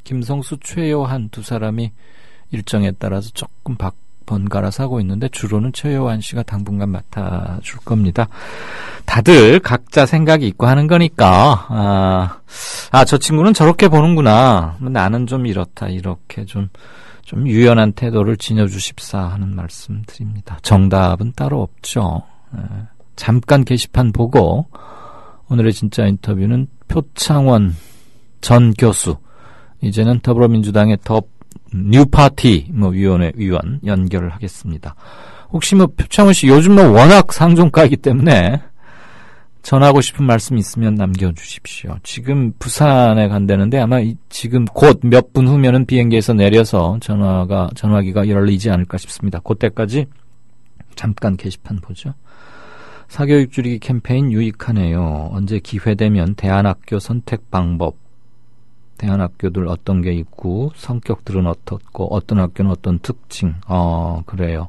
김성수, 최요한 두 사람이 일정에 따라서 조금 번갈아서 하고 있는데 주로는 최요한 씨가 당분간 맡아줄 겁니다. 다들 각자 생각이 있고 하는 거니까 저 친구는 저렇게 보는구나. 나는 좀 이렇다. 이렇게 좀 유연한 태도를 지녀주십사 하는 말씀 드립니다. 정답은 따로 없죠. 잠깐 게시판 보고 오늘의 진짜 인터뷰는 표창원 전 교수, 이제는 더불어민주당의 뉴파티 위원회 위원 연결을 하겠습니다. 혹시 표창원 씨 요즘 워낙 상종가이기 때문에 전하고 싶은 말씀 있으면 남겨주십시오. 지금 부산에 간다는데 아마 지금 곧 몇 분 후면은 비행기에서 내려서 전화기가 열리지 않을까 싶습니다. 그때까지 잠깐 게시판 보죠. 사교육 줄이기 캠페인 유익하네요. 언제 기회되면 대안학교 선택 방법, 대안학교들 어떤 게 있고 성격들은 어떻고 어떤 학교는 어떤 특징, 그래요.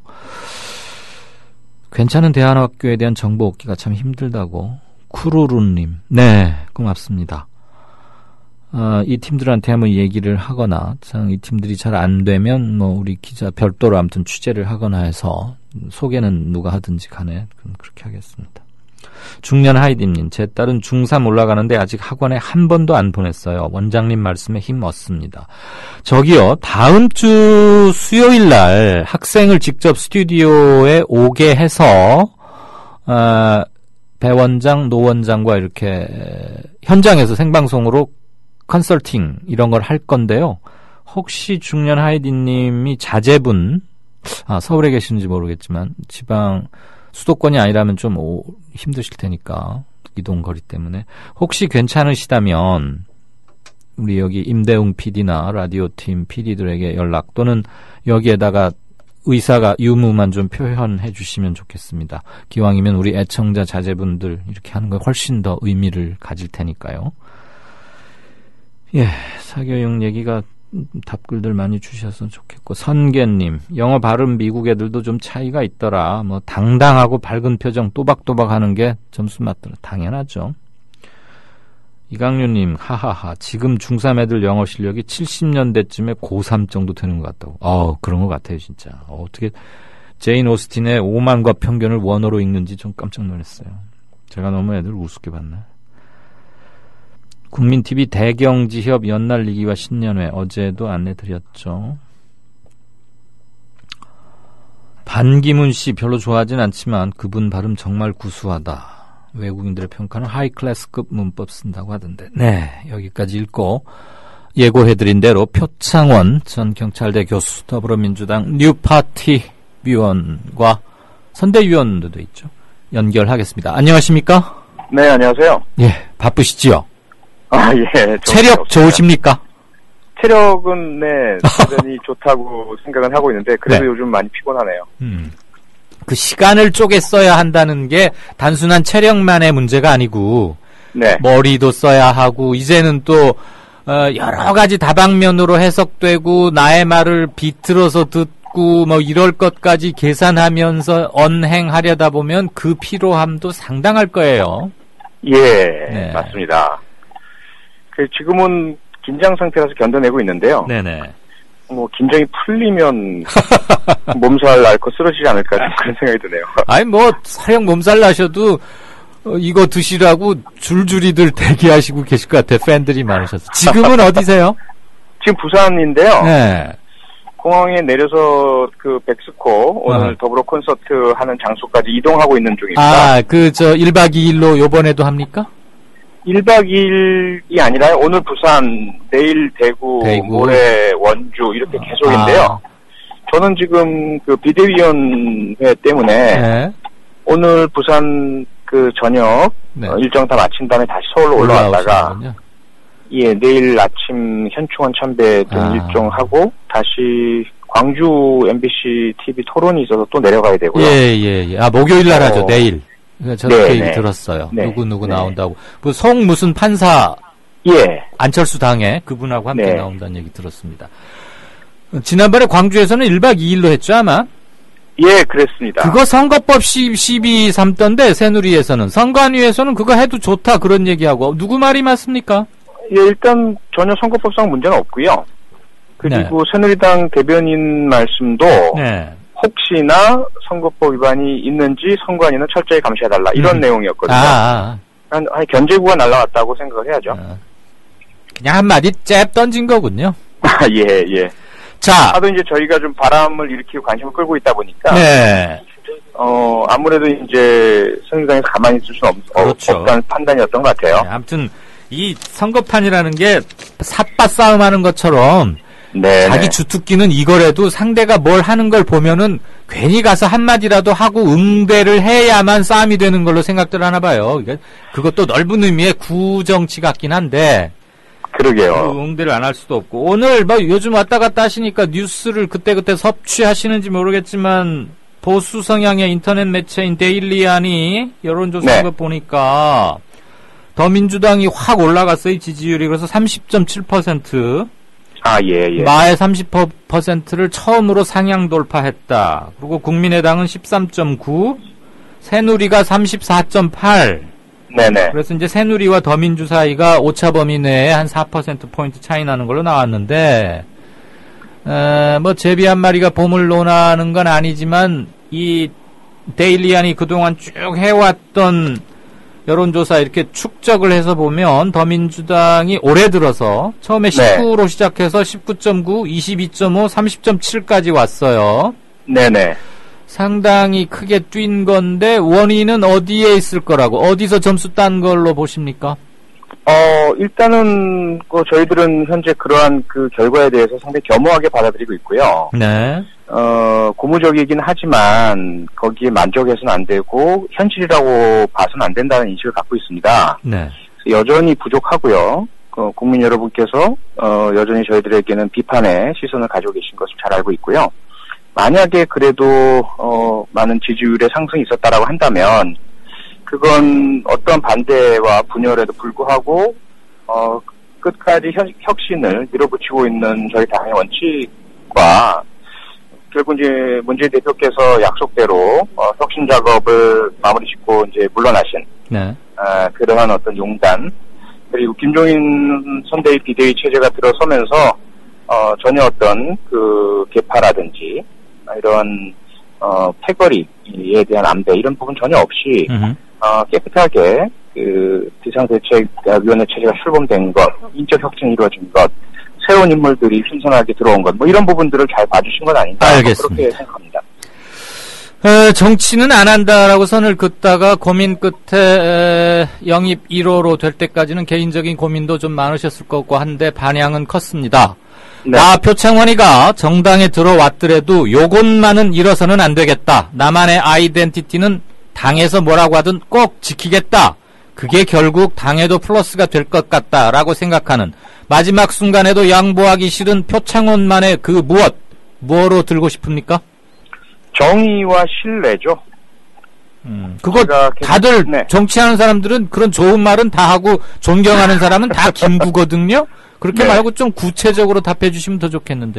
괜찮은 대안학교에 대한 정보 얻기가 참 힘들다고. 쿠루룬님, 네, 고맙습니다. 이 팀들한테 한번 얘기를 하거나 이 팀들이 잘 안 되면 우리 기자 별도로 아무튼 취재를 하거나 해서 소개는 누가 하든지 간에 그렇게 하겠습니다. 중년 하이디님, 제 딸은 중3 올라가는데 아직 학원에 한 번도 안 보냈어요. 원장님 말씀에 힘 얻습니다. 저기요, 다음 주 수요일 날 학생을 직접 스튜디오에 오게 해서 배원장, 노원장과 이렇게 현장에서 생방송으로 컨설팅 이런 걸 할 건데요. 혹시 중년 하이디님이 자제분, 서울에 계시는지 모르겠지만 지방 수도권이 아니라면 좀 힘드실 테니까 이동거리 때문에 혹시 괜찮으시다면 우리 여기 임대웅 PD나 라디오팀 PD들에게 연락 또는 여기에다가 의사가 유무만 좀 표현해 주시면 좋겠습니다. 기왕이면 우리 애청자 자제분들 이렇게 하는 거 훨씬 더 의미를 가질 테니까요. 예, 사교육 얘기가 답글들 많이 주셔서 좋겠고, 선계님, 영어 발음 미국 애들도 좀 차이가 있더라. 당당하고 밝은 표정 또박또박 하는 게 점수 맞더라. 당연하죠. 이강류님, 하하하, 지금 중3 애들 영어 실력이 70년대쯤에 고3 정도 되는 것 같다고. 그런 것 같아요, 진짜. 어떻게 제인 오스틴의 오만과 편견을 원어로 읽는지 좀 깜짝 놀랐어요. 제가 너무 애들 우습게 봤나? 국민TV 대경지협 연날리기와 신년회 어제도 안내드렸죠. 반기문 씨 별로 좋아하진 않지만 그분 발음 정말 구수하다. 외국인들의 평가는 하이클래스급 문법 쓴다고 하던데. 네, 여기까지 읽고 예고해드린 대로 표창원 전 경찰대 교수, 더불어민주당 뉴파티 위원과 선대위원도 있죠. 연결하겠습니다. 안녕하십니까? 네, 안녕하세요. 예, 바쁘시지요? 예. 체력 좋으십니까? 체력은, 네, 여전히 좋다고 생각은 하고 있는데, 그래도 네. 요즘 많이 피곤하네요. 그 시간을 쪼개 써야 한다는 게 단순한 체력만의 문제가 아니고, 네. 머리도 써야 하고, 이제는 또, 여러 가지 다방면으로 해석되고, 나의 말을 비틀어서 듣고, 이럴 것까지 계산하면서 언행하려다 보면 그 피로함도 상당할 거예요. 예, 네. 맞습니다. 지금은 긴장 상태라서 견뎌내고 있는데요. 네네. 긴장이 풀리면 몸살 앓고 쓰러지지 않을까 그런 생각이 드네요. 사형 몸살 나셔도 이거 드시라고 줄줄이들 대기하시고 계실 것 같아요. 팬들이 많으셔서. 지금은 어디세요? 지금 부산인데요. 네. 공항에 내려서 백스코 오늘 더불어 콘서트 하는 장소까지 이동하고 있는 중입니다. 1박 2일로 요번에도 합니까? 1박 2일이 아니라요. 오늘 부산, 내일 대구, 모레 원주 이렇게 계속인데요. 저는 지금 비대위원회 때문에 네. 오늘 부산 저녁 네. 일정 다 마친 다음에 다시 서울로 올라왔다가 예, 내일 아침 현충원 참배 등 일정하고 다시 광주 MBC TV 토론이 있어서 또 내려가야 되고요. 예. 목요일 날 하죠, 내일. 저도 그 얘기 들었어요. 네. 누구 나온다고. 무슨 판사. 예. 안철수 당에 그분하고 함께 나온다는 얘기 들었습니다. 지난번에 광주에서는 1박 2일로 했죠, 아마? 예, 그랬습니다. 그거 선거법 시비 삼던데, 새누리에서는. 선관위에서는 그거 해도 좋다, 그런 얘기하고. 누구 말이 맞습니까? 예, 일단 전혀 선거법상 문제는 없고요. 그리고 네. 새누리당 대변인 말씀도 네. 혹시나 선거법 위반이 있는지 선관위는 철저히 감시해달라 이런 내용이었거든요. 한 견제구가 날라왔다고 생각을 해야죠. 그냥 한마디 잽 던진 거군요. 예, 예. 자. 하도 이제 저희가 좀 바람을 일으키고 관심을 끌고 있다 보니까. 네. 아무래도 이제 새누리당에서 가만히 있을 수는 그렇죠. 없다는 판단이었던 것 같아요. 네, 아무튼 이 선거판이라는 게 삿바 싸움하는 것처럼 네, 자기 주특기는 이거라도 상대가 뭘 하는 걸 보면은 괜히 가서 한마디라도 하고 응대를 해야만 싸움이 되는 걸로 생각들 하나 봐요. 그것도 넓은 의미의 구정치 같긴 한데. 그러게요. 응대를 안 할 수도 없고. 오늘 뭐 요즘 왔다 갔다 하시니까 뉴스를 그때그때 섭취하시는지 모르겠지만 보수 성향의 인터넷 매체인 데일리안이 여론조사한 거 보니까 더민주당이 확 올라갔어요. 지지율이. 그래서 30.7%. 예. 마의 30%를 처음으로 상향 돌파했다. 그리고 국민의당은 13.9, 새누리가 34.8. 네네. 그래서 이제 새누리와 더민주 사이가 오차 범위 내에 한 4%포인트 차이 나는 걸로 나왔는데, 뭐, 제비 한 마리가 봄을 논하는 건 아니지만, 이 데일리안이 그동안 쭉 해왔던 여론조사 이렇게 축적을 해서 보면 더민주당이 올해 들어서 처음에 19로 시작해서 19.9, 22.5, 30.7까지 왔어요. 네네. 상당히 크게 뛴 건데 원인은 어디에 있을 거라고 어디서 점수 딴 걸로 보십니까? 일단은 저희들은 현재 그러한 그 결과에 대해서 상당히 겸허하게 받아들이고 있고요. 네. 고무적이긴 하지만 거기에 만족해서는 안 되고 현실이라고 봐서는 안 된다는 인식을 갖고 있습니다. 네. 여전히 부족하고요. 국민 여러분께서 여전히 저희들에게는 비판의 시선을 가지고 계신 것을 잘 알고 있고요. 만약에 그래도 많은 지지율의 상승이 있었다라고 한다면 그건 어떤 반대와 분열에도 불구하고 끝까지 혁신을 밀어붙이고 있는 저희 당의 원칙과 결국 이제 문재인 대표께서 약속대로 혁신 작업을 마무리 짓고 이제 물러나신 그러한 어떤 용단 그리고 김종인 선대위 비대위 체제가 들어서면서 전혀 어떤 그 개파라든지 이런 패거리에 대한 안배 이런 부분 전혀 없이 깨끗하게 그 비상대책위원회 체제가 출범된 것, 인적 혁신이 이루어진 것, 새로운 인물들이 신선하게 들어온 것, 뭐 이런 부분들을 잘 봐주신 건 아닌가 알겠습니다. 그렇게 생각합니다. 정치는 안 한다라고 선을 긋다가 고민 끝에 영입 1호로 될 때까지는 개인적인 고민도 좀 많으셨을 거고 한데 반향은 컸습니다. 네. 표창원이가 정당에 들어왔더라도 요것만은 잃어서는 안 되겠다. 나만의 아이덴티티는 당에서 뭐라고 하든 꼭 지키겠다. 그게 결국 당에도 플러스가 될 것 같다라고 생각하는 마지막 순간에도 양보하기 싫은 표창원만의 그 뭐로 들고 싶습니까? 정의와 신뢰죠. 그거 다들 정치하는 사람들은 그런 좋은 말은 다 하고 존경하는 사람은 다 김구거든요. 그렇게 말고 좀 구체적으로 답해 주시면 더 좋겠는데.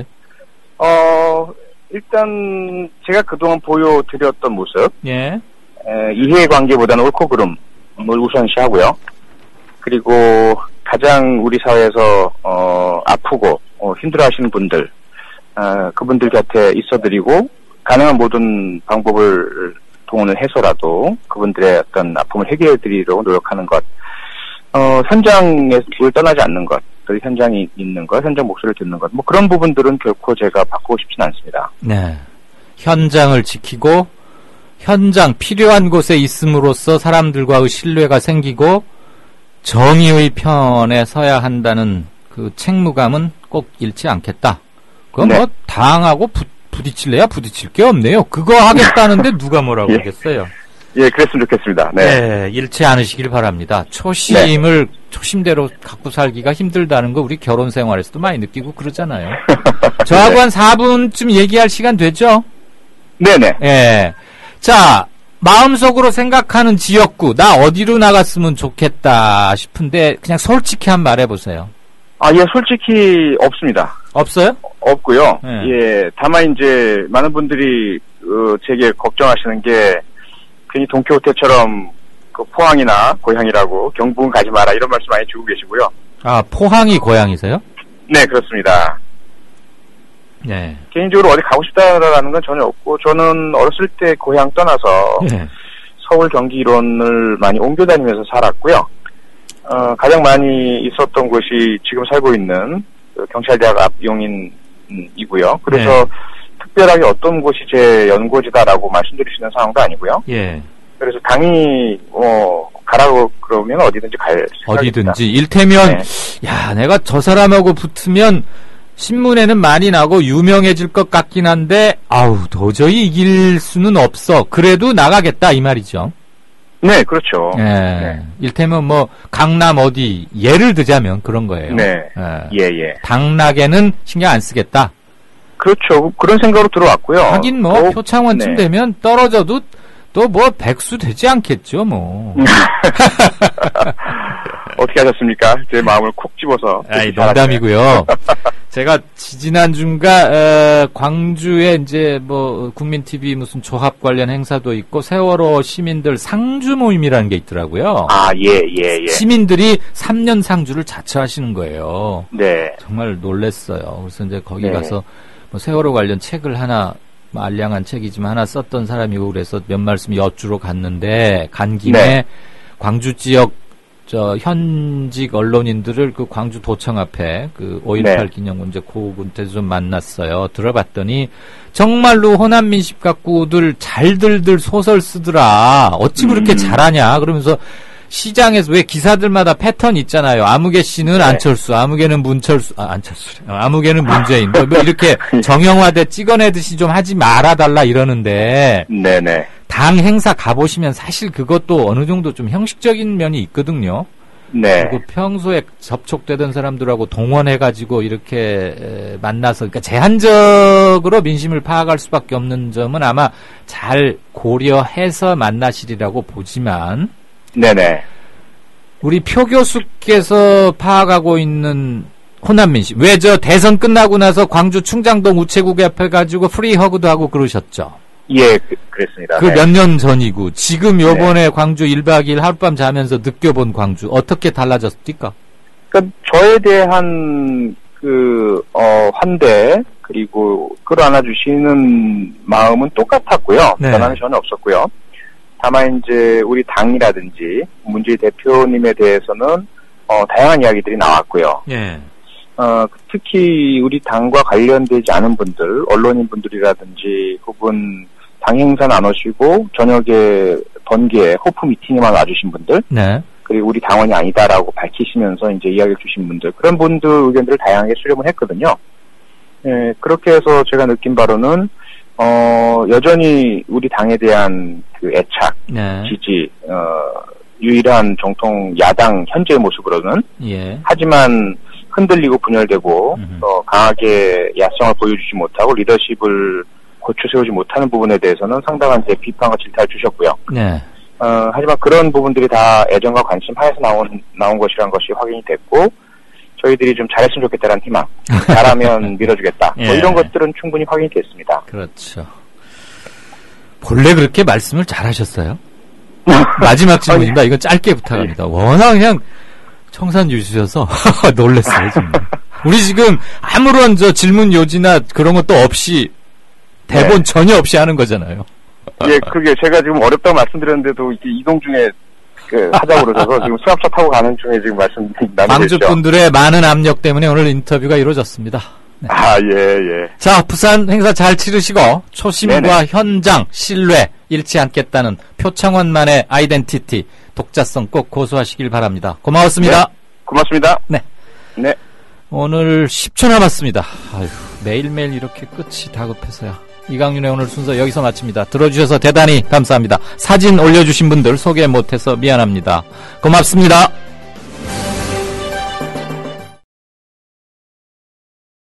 일단 제가 그동안 보여드렸던 모습. 예. 이해관계보다는 옳고 그름을 우선시하고요. 그리고 가장 우리 사회에서 아프고 힘들어하시는 분들, 그분들 곁에 있어드리고 가능한 모든 방법을 동원을 해서라도 그분들의 어떤 아픔을 해결해드리려고 노력하는 것. 현장에 떠나지 않는 것, 또 현장에 있는 것, 현장 목소리를 듣는 것, 뭐 그런 부분들은 결코 제가 바꾸고 싶진 않습니다. 네. 현장을 지키고 현장 필요한 곳에 있음으로써 사람들과의 신뢰가 생기고 정의의 편에 서야 한다는 그 책무감은 꼭 잃지 않겠다. 그건 뭐 당하고 부딪힐래야 부딪힐 게 없네요. 그거 하겠다는데 누가 뭐라고 하겠어요. 예, 그랬으면 좋겠습니다. 네, 잃지 않으시길 바랍니다. 초심을 초심대로 갖고 살기가 힘들다는 거 우리 결혼 생활에서도 많이 느끼고 그러잖아요. 저하고 한 4분쯤 얘기할 시간 되죠? 네네. 예. 자, 마음속으로 생각하는 지역구, 나 어디로 나갔으면 좋겠다 싶은데 그냥 솔직히 한 말 해보세요. 예, 솔직히 없습니다. 없어요? 없고요. 예, 다만 이제 많은 분들이 제게 걱정하시는 게 괜히 돈키호테처럼 그 포항이나 고향이라고 경북은 가지 마라 이런 말씀 많이 주고 계시고요. 아, 포항이 고향이세요? 네, 그렇습니다. 네. 개인적으로 어디 가고 싶다라는 건 전혀 없고, 저는 어렸을 때 고향 떠나서 네. 서울, 경기 이론을 많이 옮겨 다니면서 살았고요. 가장 많이 있었던 곳이 지금 살고 있는 경찰대학 앞 용인이고요. 그래서 네. 특별하게 어떤 곳이 제 연고지다라고 말씀드릴 수 있는 상황도 아니고요. 예. 그래서 당연히 가라고 그러면 어디든지 갈 생각입니다. 어디든지. 일테면 네. 야, 내가 저 사람하고 붙으면 신문에는 많이 나고 유명해질 것 같긴 한데 아우 도저히 이길 수는 없어. 그래도 나가겠다 이 말이죠. 네, 그렇죠. 예. 네. 일테면 뭐 강남 어디 예를 들자면 그런 거예요. 네. 예. 당락에는 신경 안 쓰겠다. 그렇죠. 그런 생각으로 들어왔고요. 하긴 뭐 표창원쯤 네. 되면 떨어져도 또 뭐 백수 되지 않겠죠, 뭐. 어떻게 하셨습니까? 제 마음을 콕 집어서. 아이, 농담이고요. 제가 지난주인가 광주에 이제 뭐 국민 TV 무슨 조합 관련 행사도 있고 세월호 시민들 상주 모임이라는 게 있더라고요. 아, 예. 시민들이 3년 상주를 자처하시는 거예요. 네. 정말 놀랬어요. 그래서 이제 거기 가서 뭐 세월호 관련 책을 하나 알량한 책이지만 하나 썼던 사람이고 그래서 몇 말씀 여쭈러 갔는데 간 김에 광주 지역 현직 언론인들을 그 광주 도청 앞에 그 5.18 기념관 이제 그 군데서 좀 만났어요. 들어봤더니 정말로 호남 민심 갖고들 잘들들 소설 쓰더라. 어찌 그렇게 잘하냐. 그러면서 시장에서 왜 기사들마다 패턴 있잖아요. 아무개 씨는 안철수, 아무개는 문철수, 아무개는 문재인. 뭐 이렇게 정형화돼 찍어내듯이 좀 하지 말아달라 이러는데. 네네. 당 행사 가보시면 사실 그것도 어느 정도 좀 형식적인 면이 있거든요. 네. 그리고 평소에 접촉되던 사람들하고 동원해가지고 이렇게 만나서, 그러니까 제한적으로 민심을 파악할 수밖에 없는 점은 아마 잘 고려해서 만나시리라고 보지만. 네네. 우리 표 교수께서 파악하고 있는 호남 민심. 왜 대선 끝나고 나서 광주 충장동 우체국 앞에 가지고 프리허그도 하고 그러셨죠? 예, 그랬습니다. 그 몇 년 전이고, 지금 요번에 광주 1박 2일 하룻밤 자면서 느껴본 광주, 어떻게 달라졌습니까? 그러니까 저에 대한 환대, 그리고 끌어안아주시는 마음은 똑같았고요. 변화는 전혀 없었고요. 다만 이제 우리 당이라든지 문재인 대표님에 대해서는 다양한 이야기들이 나왔고요. 예. 특히 우리 당과 관련되지 않은 분들, 언론인분들이라든지 혹은 당 행사는 안 오시고 저녁에 번개에 호프 미팅에만 와주신 분들, 네. 그리고 우리 당원이 아니다라고 밝히시면서 이제 이야기를 주신 분들, 그런 분들 의견들을 다양하게 수렴을 했거든요. 예, 그렇게 해서 제가 느낀 바로는 여전히 우리 당에 대한 그 애착, 지지, 유일한 정통 야당 현재의 모습으로는, 하지만 흔들리고 분열되고, 강하게 야성을 보여주지 못하고 리더십을 고쳐 세우지 못하는 부분에 대해서는 상당한 비판과 질타를 주셨고요. 하지만 그런 부분들이 다 애정과 관심 하에서 나온 것이라는 것이 확인이 됐고, 저희들이 좀 잘했으면 좋겠다라는 희망, 잘하면 밀어주겠다. 뭐 이런 것들은 충분히 확인이 됐습니다. 그렇죠. 본래 그렇게 말씀을 잘하셨어요? 마지막 질문입니다. 이건 짧게 부탁합니다. 워낙 그냥 청산 유수셔서 놀랐어요, 정말. 우리 지금 아무런 질문 요지나 그런 것도 없이 대본 전혀 없이 하는 거잖아요. 예, 그게 제가 지금 어렵다고 말씀드렸는데도 이게 이동 중에 하자고 그러셔서 지금 수압차 타고 가는 중에 지금 말씀 나누고 광주 분들의 많은 압력 때문에 오늘 인터뷰가 이루어졌습니다. 네. 아, 예. 자, 부산 행사 잘 치르시고 초심과 현장, 신뢰 잃지 않겠다는 표창원만의 아이덴티티, 독자성 꼭 고수하시길 바랍니다. 고마웠습니다. 네, 고맙습니다. 네. 오늘 10초 남았습니다. 아유, 매일매일 이렇게 끝이 다급해서야. 이강윤의 오늘 순서 여기서 마칩니다. 들어주셔서 대단히 감사합니다. 사진 올려주신 분들 소개 못해서 미안합니다. 고맙습니다.